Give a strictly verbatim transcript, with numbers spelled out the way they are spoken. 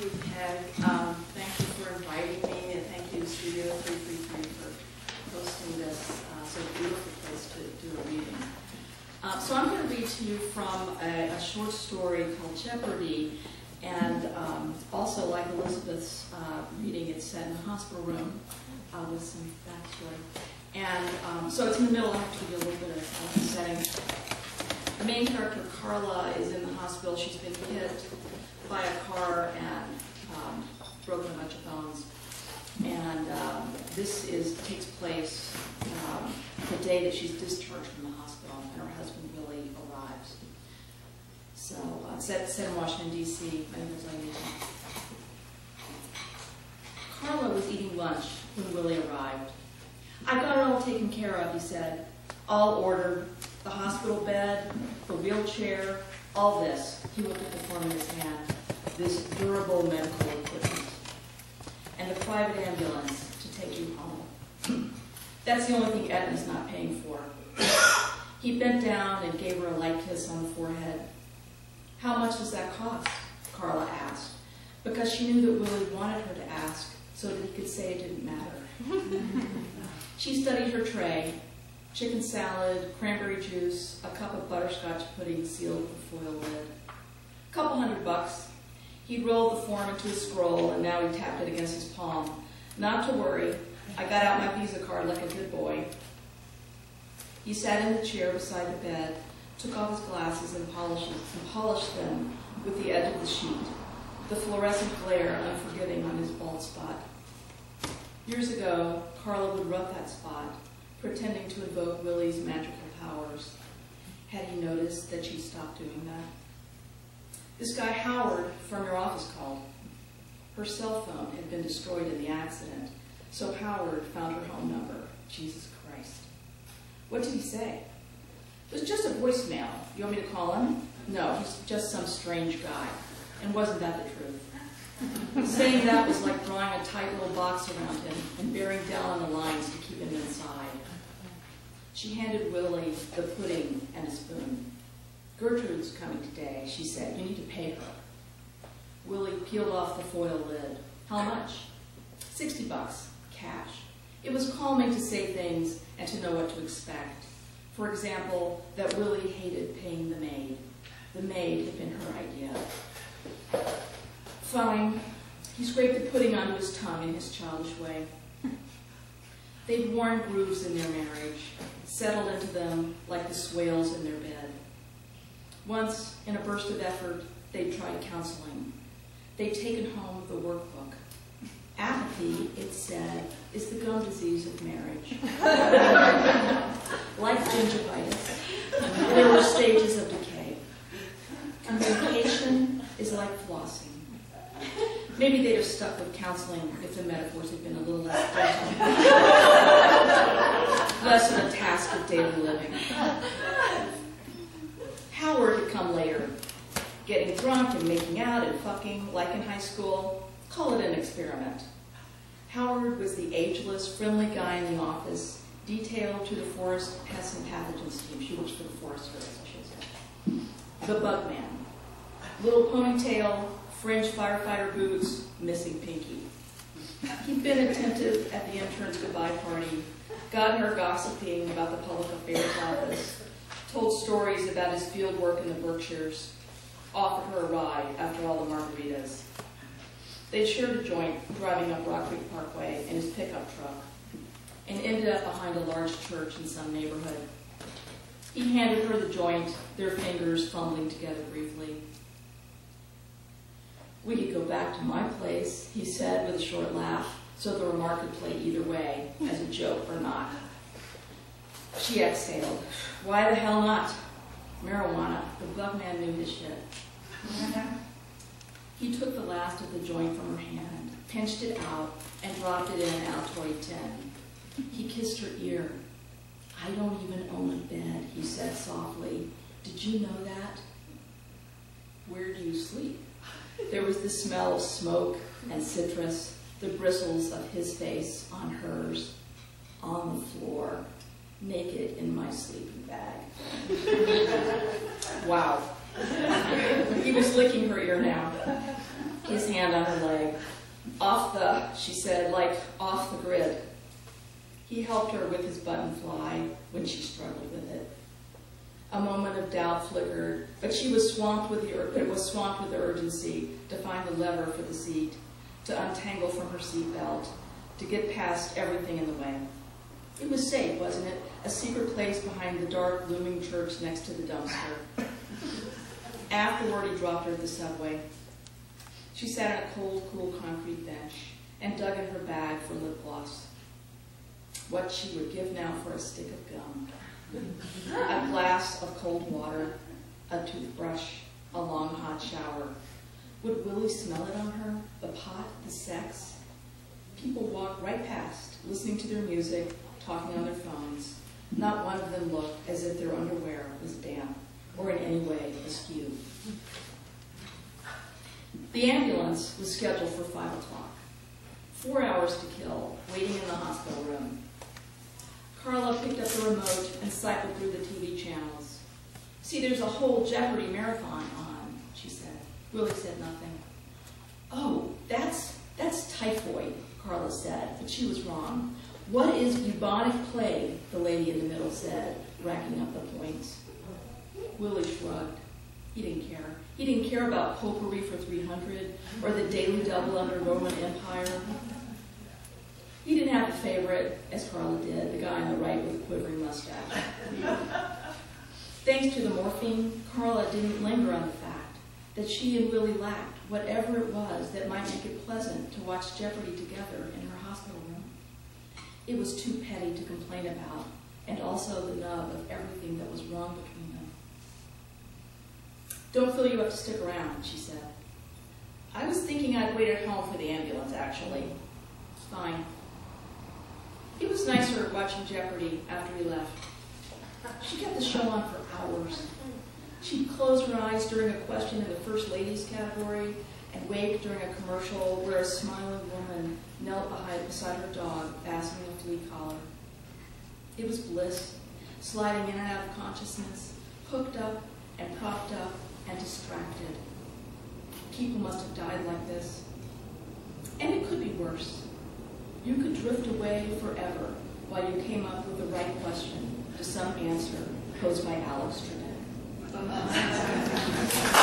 you, Peg. Um, thank you for inviting me, and thank you to Studio three three three for hosting this uh, so beautiful place to do a reading. Uh, so I'm going to read to you from a, a short story called Jeopardy, and um, also like Elizabeth's uh, reading, it's set in a hospital room uh, with some backstory. And um, so it's in the middle. I have to give you a little bit of uh, setting. The main character, Carla, is in the hospital. She's been hit by a car and um, broken a bunch of bones. And um, this is takes place um, the day that she's discharged from the hospital, and her husband Willie arrives. So uh, it's set, set in Washington, D C My name is Elaine. Carla was eating lunch when Willie arrived. "I got it all taken care of," he said. "All ordered. The hospital bed, the wheelchair, all this." He looked at the form in his hand. "This durable medical equipment. And the private ambulance to take you home. That's the only thing Aetna's not paying for." He bent down and gave her a light kiss on the forehead. "How much does that cost?" Carla asked, because she knew that Willie wanted her to ask so that he could say it didn't matter. She studied her tray. Chicken salad, cranberry juice, a cup of butterscotch pudding sealed with a foil lid. A couple hundred bucks. He'd rolled the form into a scroll, and now he tapped it against his palm. "Not to worry. I got out my Visa card like a good boy." He sat in the chair beside the bed, took off his glasses and polished, and polished them with the edge of the sheet, the fluorescent glare unforgiving on his bald spot. Years ago, Carla would rub that spot, pretending to invoke Willie's magical powers. Had he noticed that she stopped doing that? This guy Howard from your office called. Her cell phone had been destroyed in the accident, so Howard found her home number. Jesus Christ. What did he say? "It was just a voicemail. You want me to call him?" "No, he's just some strange guy." And wasn't that the truth? Saying that was like drawing a tight little box around him and bearing down on the lines to keep him inside. She handed Willie the pudding and a spoon. "Gertrude's coming today," she said. "You need to pay her." Willie peeled off the foil lid. "How much?" Sixty bucks, cash." It was calming to say things and to know what to expect. For example, that Willie hated paying the maid. The maid had been her idea. Fine. He scraped the pudding onto his tongue in his childish way. They'd worn grooves in their marriage, settled into them like the swales in their bed. Once, in a burst of effort, they'd tried counseling. They'd taken home the workbook. Apathy, it said, is the gum disease of marriage. Like gingivitis, there were stages of decay. Communication is like flossing. Maybe they'd have stuck with counseling if the metaphors had been a little less gentle. Less of a task of daily living. Howard had come later, getting drunk and making out and fucking like in high school. Call it an experiment. Howard was the ageless, friendly guy in the office, detailed to the forest pests and pathogens team. She works for the Forest Service, I should say. The bug man. Little ponytail, fringe firefighter boots, missing pinky. He'd been attentive at the intern's goodbye party, got her gossiping about the public affairs office, told stories about his field work in the Berkshires, offered her a ride after all the margaritas. They'd shared a joint driving up Rock Creek Parkway in his pickup truck and ended up behind a large church in some neighborhood. He handed her the joint, their fingers fumbling together briefly. "We could go back to my place," he said with a short laugh, so the remark could play either way, as a joke or not. She exhaled. "Why the hell not? Marijuana." The bug man knew his shit. He took the last of the joint from her hand, pinched it out, and dropped it in an Altoid tin. He kissed her ear. "I don't even own a bed," he said softly. "Did you know that?" "Where do you sleep?" There was the smell of smoke and citrus, the bristles of his face on hers, on the floor, naked in my sleeping bag. Wow. He was licking her ear now. his hand on her leg. Off the, she said, like off the grid. He helped her with his button fly when she struggled with it. A moment of doubt flickered, but she was swamped with the, it was swamped with the urgency to find the lever for the seat, to untangle from her seatbelt, to get past everything in the way. It was safe, wasn't it? A secret place behind the dark, looming church next to the dumpster. Afterward, he dropped her at the subway. She sat on a cold, cool concrete bench and dug in her bag for lip gloss. What she would give now for a stick of gum. A glass of cold water, a toothbrush, a long hot shower. Would Willie smell it on her? The pot, the sex? People walked right past, listening to their music, talking on their phones. Not one of them looked as if their underwear was damp or in any way askew. The ambulance was scheduled for five o'clock. Four hours to kill, waiting in the hospital room. Carla picked up the remote and cycled through the T V channels. See, there's a whole Jeopardy marathon on, she said. Willie said nothing. Oh, that's, that's typhoid, Carla said, but she was wrong. What is bubonic plague, the lady in the middle said, racking up the points. Willie shrugged. He didn't care. He didn't care about potpourri for three hundred or the daily double under Roman Empire. He didn't have a favorite, as Carla did, the guy on the right with a quivering mustache. Thanks to the morphine, Carla didn't linger on the fact that she and Willie lacked whatever it was that might make it pleasant to watch Jeopardy together in her hospital room. It was too petty to complain about, and also the nub of everything that was wrong between them. Don't feel you have to stick around, she said. I was thinking I'd wait at home for the ambulance, actually. Fine. It was nicer watching Jeopardy after he left. She kept the show on for hours. She'd close her eyes during a question in the First Ladies category and wake during a commercial where a smiling woman knelt behind, beside her dog, fastening a flea collar. It was bliss, sliding in and out of consciousness, hooked up and propped up and distracted. People must have died like this. And it could be worse. You could drift away forever while you came up with the right question to some answer posed by Alex Trebek.